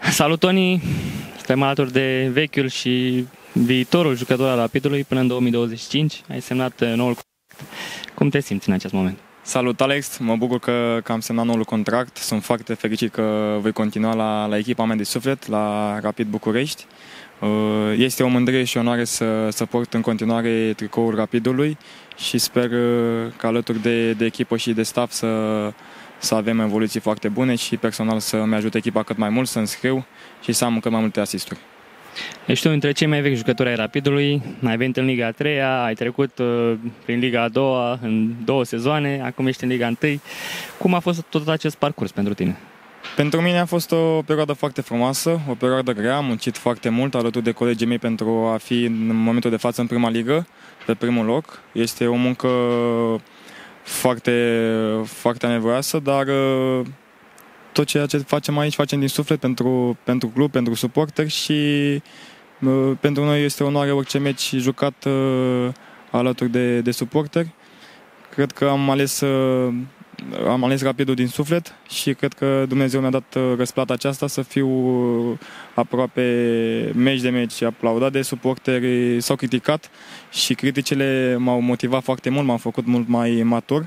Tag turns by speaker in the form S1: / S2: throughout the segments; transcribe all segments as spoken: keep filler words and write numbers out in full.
S1: Salut, Toni! Suntem alături de vechiul și viitorul jucător al Rapidului până în două mii douăzeci și cinci. Ai semnat noul contract. Cum te simți în acest moment?
S2: Salut, Alex! Mă bucur că, că am semnat noul contract. Sunt foarte fericit că voi continua la, la echipa mea de suflet, la Rapid București. Este o mândrie și onoare să, să port în continuare tricoul Rapidului și sper că alături de, de echipă și de staff să, să avem evoluții foarte bune și personal să-mi ajute echipa cât mai mult, să înscriu și să am cât mai multe asisturi.
S1: Ești unul dintre cei mai vechi jucători ai Rapidului, ai venit în Liga a treia, ai trecut uh, prin Liga a doua în două sezoane, acum ești în Liga a întâi. Cum a fost tot acest parcurs pentru tine?
S2: Pentru mine a fost o perioadă foarte frumoasă, o perioadă grea, am muncit foarte mult alături de colegii mei pentru a fi în momentul de față în prima ligă, pe primul loc. Este o muncă foarte, foarte anevoioasă, dar tot ceea ce facem aici facem din suflet pentru, pentru club, pentru suporteri și uh, pentru noi este onoare orice meci jucat uh, alături de, de suporteri. Cred că am ales, uh, am ales Rapidul din suflet și cred că Dumnezeu mi-a dat uh, răsplata aceasta să fiu uh, aproape meci de meci aplaudat de suporteri, s-au criticat și criticile m-au motivat foarte mult, m-au făcut mult mai matur,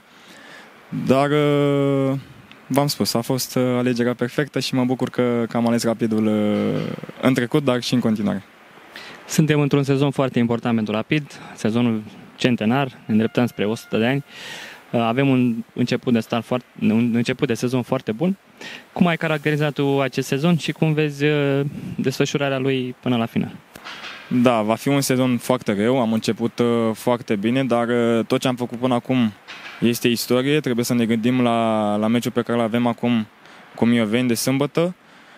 S2: dar uh, v-am spus, a fost alegerea perfectă și mă bucur că, că am ales Rapidul în trecut, dar și în continuare.
S1: Suntem într-un sezon foarte important pentru Rapid, sezonul centenar, ne îndreptăm spre o sută de ani. Avem un început de, start foarte, un început de sezon foarte bun. Cum ai caracterizat tu acest sezon și cum vezi desfășurarea lui până la final?
S2: Da, va fi un sezon foarte greu, am început foarte bine, dar tot ce am făcut până acum este istorie, trebuie să ne gândim la, la meciul pe care îl avem acum cu Mioveni de sâmbătă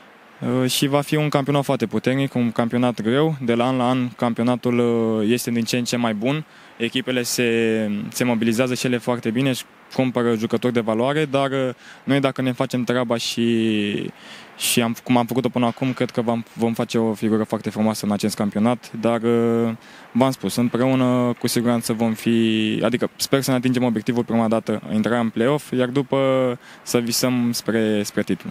S2: și va fi un campionat foarte puternic, un campionat greu. De la an la an campionatul este din ce în ce mai bun, echipele se, se mobilizează și ele foarte bine, își cumpără jucători de valoare, dar noi dacă ne facem treaba și, și am, cum am făcut-o până acum, cred că vom, vom face o figură foarte frumoasă în acest campionat, dar v-am spus, împreună cu siguranță vom fi, adică sper să ne atingem obiectivul prima dată, intrarea în play-off, iar după să visăm spre, spre titlu.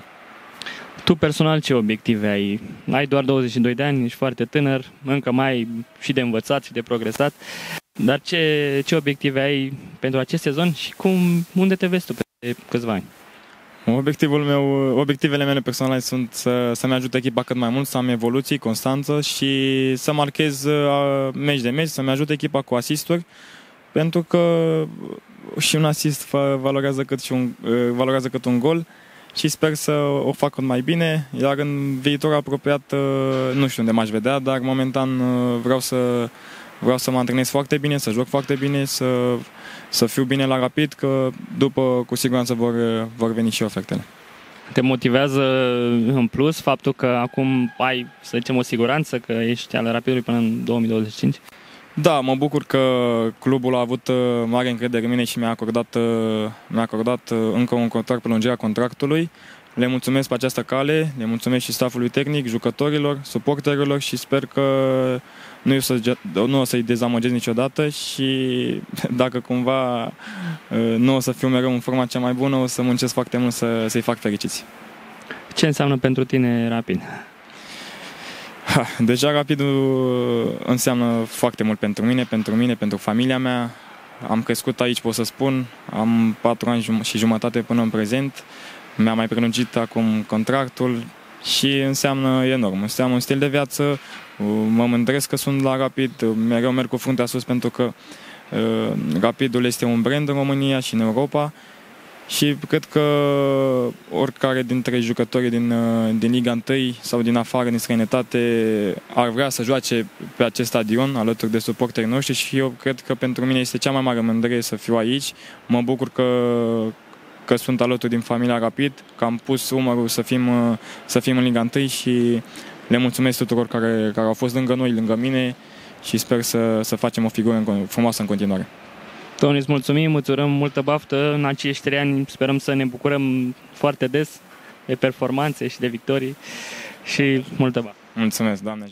S1: Tu personal ce obiective ai? Ai doar douăzeci și doi de ani, ești foarte tânăr, încă mai ai și de învățat și de progresat, dar ce, ce obiective ai pentru acest sezon și cum, unde te vezi tu pe câțiva ani?
S2: Obiectivul meu, obiectivele mele personale sunt să, să-mi ajute echipa cât mai mult, să am evoluții, constanță și să marchez uh, meci de meci, să-mi ajute echipa cu asisturi, pentru că și un asist valorează cât, și un, uh, valorează cât un gol și sper să o fac cât mai bine, iar în viitor apropiat uh, nu știu unde m-aș vedea, dar momentan uh, vreau să Vreau să mă antrenez foarte bine, să joc foarte bine, să, să fiu bine la Rapid, că după cu siguranță vor, vor veni și ofertele.
S1: Te motivează în plus faptul că acum ai, să zicem, o siguranță că ești al Rapidului până în două mii douăzeci și cinci?
S2: Da, mă bucur că clubul a avut mare încredere în mine și mi-a acordat, mi-a acordat încă un contract, prelungirea contractului. Le mulțumesc pe această cale, le mulțumesc și staffului tehnic, jucătorilor, suporterilor și sper că nu o, să, nu o să-i dezamăgesc niciodată și dacă cumva nu o să fiu mereu în forma cea mai bună, o să muncesc foarte mult să, să-i fac fericiți.
S1: Ce înseamnă pentru tine Rapid?
S2: Ha, deja Rapidul înseamnă foarte mult pentru mine, pentru mine, pentru familia mea. Am crescut aici, pot să spun, am patru ani și jumătate până în prezent. Mi-a mai prelungit acum contractul și înseamnă enorm. Înseamnă un stil de viață, mă mândresc că sunt la Rapid, mereu merg cu fruntea sus pentru că uh, Rapidul este un brand în România și în Europa și cred că oricare dintre jucătorii din, uh, din Liga unu sau din afară, din străinătate, ar vrea să joace pe acest stadion alături de suporterii noștri și eu cred că pentru mine este cea mai mare mândrie să fiu aici. Mă bucur că că sunt alături din familia Rapid, că am pus umărul să fim, să fim în Liga unu și le mulțumesc tuturor care, care au fost lângă noi, lângă mine și sper să, să facem o figură frumoasă în continuare.
S1: Toni, îți mulțumim, îți urăm multă baftă în acești trei ani, sperăm să ne bucurăm foarte des de performanțe și de victorii și multă baftă.
S2: Mulțumesc, Doamne!